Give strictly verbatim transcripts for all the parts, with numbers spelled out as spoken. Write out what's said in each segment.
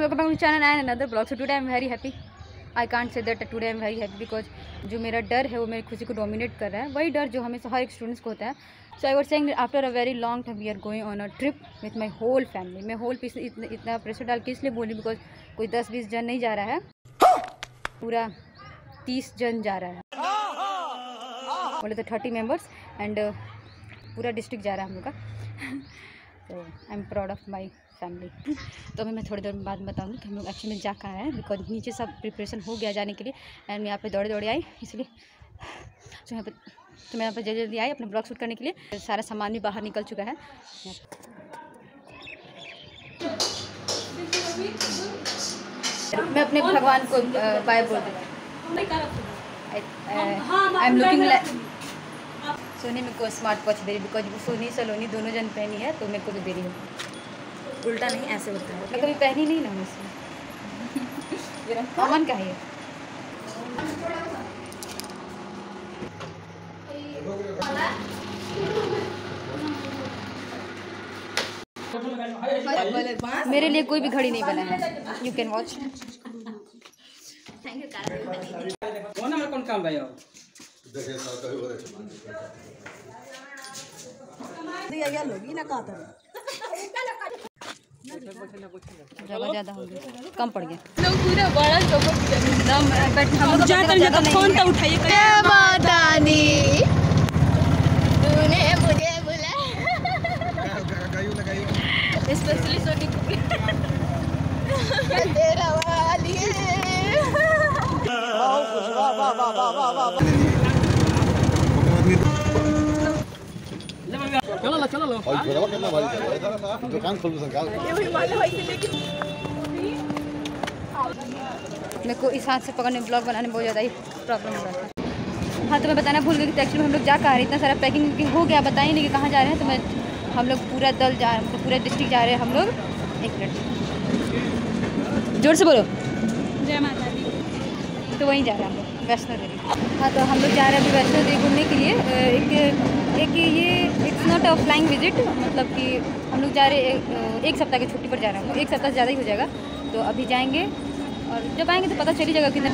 welcome back to channel and another vlog. So today I'm very happy. I can't say that today I'm very happy because जो मेरा डर है वो मेरी खुशी को डोमिनेट कर रहा है, वही डर जो हमेशा हर एक स्टूडेंट्स को होता है. So I was saying that after a very long time we are going on a trip with my whole family. मैं whole पीस इतना इतना प्रेशर डाल के इसलिए बोली बिकॉज कोई दस बीस जन नहीं जा रहा है, पूरा तीस जन जा रहा है, बोले तो थर्टी मेम्बर्स एंड पूरा डिस्ट्रिक्ट जा रहा है हम लोग का. तो I am proud of my family. तो अभी मैं थोड़ी देर बाद बताऊँगी कि हम लोग एक्चुअली में जा कहाँ है, बिकॉज नीचे सब प्रिपरेशन हो गया जाने के लिए एंड मैं यहाँ पे दौड़े दौड़े आई इसलिए. तो यहाँ पे तो मैं यहाँ पे जल्दी जल्दी आई अपने ब्लॉग शूट करने के लिए. सारा सामान भी बाहर निकल चुका है. मैं अपने भगवान को बाय बोल देती हूँ. I am looking like Soni मेरे को स्मार्ट वॉच दे रही बिकॉज सोनी सलोनी दोनों जन पहनी है तो मेरे को भी दे रही है. उल्टा नहीं ऐसे होता है. मैं कभी पहनी नहीं ना मुझसे. अमन का है. मेरे लिए कोई भी घड़ी नहीं बना है. You can watch. Thank you. कौन काम भाई जगह ज़्यादा हो गई, कम पड़ गया. लोग पूरा बड़ा एकदम बट हम लोग ज़्यादा ज़्यादा फोन तो उठाइए. बतानी तूने मुझे बुलाया स्पेशली सोनी को तेरा वाली चलो लो चलो लो दुकान खोल सकते. मेरे को इस हाथ से पकड़ने ब्लॉग बनाने में बहुत ज़्यादा ही प्रॉब्लम हो रहा था. हाँ तो मैं बताना भूल गई कि एक्चुअली हम लोग जा कहाँ रहे. इतना सारा पैकिंग हो गया, बताइए नहीं कि कहाँ जा रहे हैं. तो मैं हम लोग पूरा दल जा रहे हैं, तो पूरा डिस्ट्रिक्ट जा रहे हैं हम लोग. एक मिनट जोर से बोलो. जय माता दी. तो वहीं जा रहे हैं हम लोग वैष्णो देवी. हाँ तो हम लोग जा रहे हैं अभी वैष्णो देवी घूमने के लिए. एक एक ये it's not a flying visit, मतलब कि हम लोग जा रहे एक, एक सप्ताह की छुट्टी पर जा रहे हैं. एक सप्ताह से ज़्यादा ही हो जाएगा. तो अभी जाएंगे और जब आएंगे तो पता चली जाएगा कितना.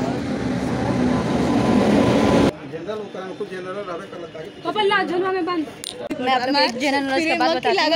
मैं आप लोग एक जनरल नॉलेज के बात बताती हूँ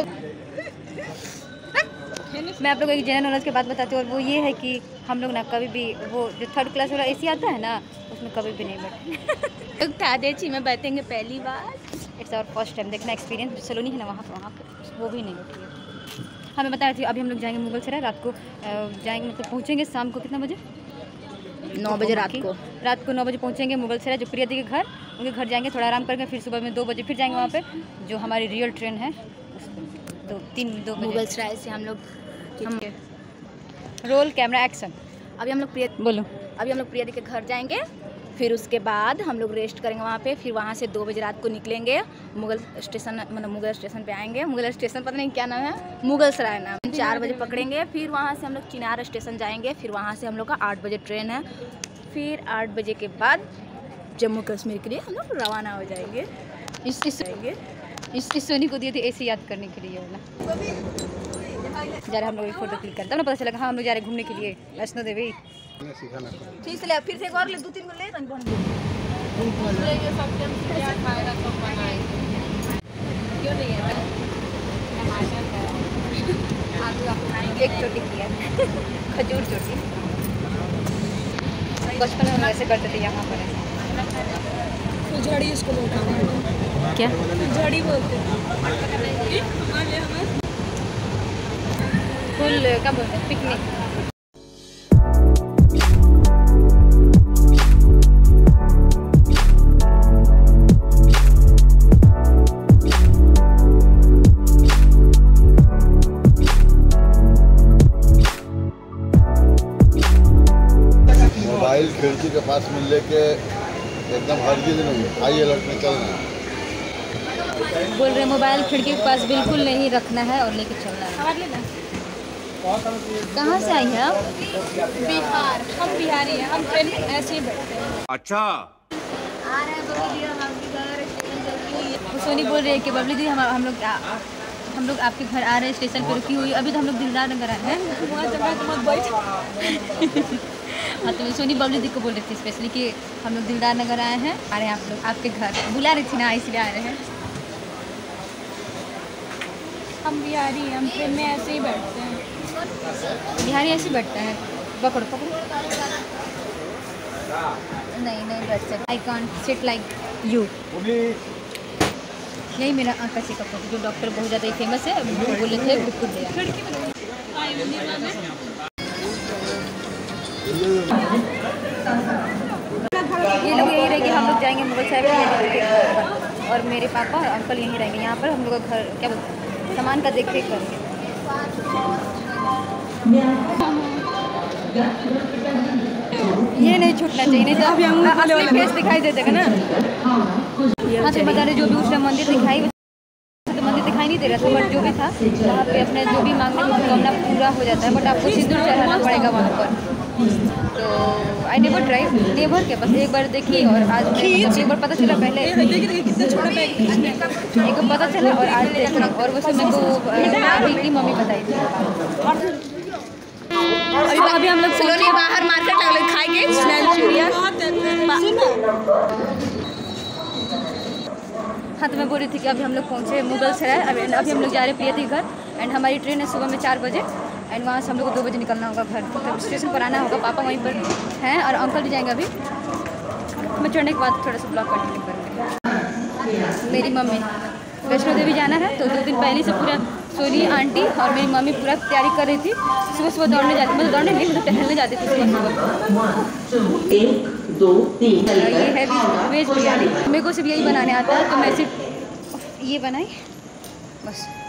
मैं आप लोग एक जनरल नॉलेज के बात बताती हूँ और वो ये है कि हम लोग ना कभी भी वो जो थर्ड क्लास वाला एसी आता है ना उसमें कभी भी नहीं बैठे. तादेची में बैठेंगे पहली बार. It's our first time. देखना एक्सपीरियंस. सलोनी है ना वहाँ पर, वहाँ पर वो भी नहीं बैठी है. हाँ मैं बता रही थी अभी हम लोग जाएंगे मुगल सराय. रात को जाएंगे, मतलब पहुँचेंगे शाम को कितना बजे, नौ बजे रात को. रात को नौ बजे पहुँचेंगे मुगल सराय जो प्रिया दी के घर. उनके घर जाएंगे, थोड़ा आराम करेंगे, फिर सुबह में दो बजे फिर जाएंगे वहाँ पे जो हमारी रियल ट्रेन है. तो तीन दो मुगल सराय से हम लोग हम रोल कैमरा एक्शन. अभी हम लोग प्रिया बोलो अभी हम लोग प्रिया दी के घर जाएंगे, फिर उसके बाद हम लोग रेस्ट करेंगे वहाँ पे. फिर वहाँ से दो बजे रात को निकलेंगे मुगल स्टेशन, मतलब मुगल स्टेशन पे आएंगे. मुगल स्टेशन पता नहीं क्या नाम है, मुगल सराय नाम. चार बजे पकड़ेंगे, फिर वहाँ से हम लोग चिनार स्टेशन जाएंगे. फिर वहाँ से हम लोग का आठ बजे ट्रेन है. फिर आठ बजे के बाद जम्मू कश्मीर के लिए हम लोग रवाना हो जाएंगे. इस इस इस इस सोनी को दिए थे ऐसे याद करने के लिए वाला. जा रहे हम लोग फोटो क्लिक करते हैं ना, पता चला हाँ हम लोग जा रहे घूमने के लिए वैष्णो देवी. ठीक से ले, फिर से एक और ले, दो तीन को ले एक चोटी किया खजूर चोटी. बचपन में हम ऐसे करते थे यहाँ पर. झड़ी इसको क्या झड़ी बोलते हैं. फुल क्या बोलते हैं, पिकनिक. मोबाइल खिड़की के पास में लेके एकदम हर दिन हाई अलर्ट में चलना है. बोल रहे मोबाइल खिड़की के पास बिल्कुल नहीं रखना है और लेके चलना है. कहाँ से आई हैं आप? बिहार. हम बिहारी हैं. हम ट्रेन ऐसे ही बैठते हैं. अच्छा आ रहे हैं बबली दी हम आपके घर. सोनी बोल रही है कि बबली दी हम हम लोग हम लोग आपके घर आ रहे हैं, स्टेशन पे रुकी हुई। अभी तो हम लोग दिलदार नगर आए हैं। हाँ तो सोनी बबली दी को बोल रही थी स्पेशली कि हम लोग दिलदार नगर आए हैं, आ रहे हैं आप लोग आपके घर, बुला रही थी ना इसलिए आ रहे हैं। हम बिहारी हैं, हम ट्रेन में ऐसे ही बैठते हैं। बिहारी ऐसे बैठता है, पकड़ो पकड़ो। नहीं नहीं बैठ सकते, I can't sit like you. यही मेरा आँखा चेकअप है, जो डॉक्टर बहुत ज़्यादा ही फेमस है, वो बोले थे बिल्कुल दिया। ये लोग यही रहेंगे, हम लोग जाएंगे मुगल साहिब और मेरे पापा और अंकल यहीं रहेंगे। यहाँ पर हम लोग का घर क्या बोलते हैं, सामान का देख रेख करेंगे। ये नहीं छूटना चाहिए, नहीं तो अभी असली फेस दिखाई दे देगा ना। हाँ तो बता रहे जो भी उसने मंदिर दिखाई, तो मंदिर दिखाई नहीं दे रहा था, बट जो भी था वहाँ पे अपने जो भी मांगने की कामना पूरा हो जाता है। बट आपको सिंदूर चढ़ाना पड़ेगा वहाँ पर। तो आई नेवर ट्राई, नेवर के बस एक बार देखी और आज मतलब एक बार पता चला, पहले एक बार पता चला और आज देखी, और वो समय को की मम्मी बताई थी। अभी तो अभी हम लोग सोनी बाहर मार्केट लगे खाएंगे स्नैल चूड़िया। हाँ तो मैं बोल रही थी कि अभी हम लोग पहुँचे मुगल सराय। अभी अभी हम लोग जा रहे हैं प्रियति घर, एंड हमारी ट्रेन है सुबह में चार बजे, एंड वहाँ से हम लोग को दो बजे निकलना होगा घर, तो स्टेशन पर आना होगा। पापा वहीं पर हैं और अंकल भी जाएंगे। अभी मैं चढ़ने के बाद थोड़ा सा ब्लॉग कंटिन्यू करूँगी। मेरी मम्मी वैष्णो देवी जाना है, तो दो दिन पहले से पूरा सोनी आंटी और मेरी मम्मी पूरा तैयारी कर रही थी। सुबह सुबह दौड़ने जाती, मतलब दौड़ने नहीं मतलब टहलने जाती थी सुबह सुबह। ये है वेज बिरयानी, मेरे को सिर्फ यही बनाने आता है, तो मैं सिर्फ ये बनाई बस।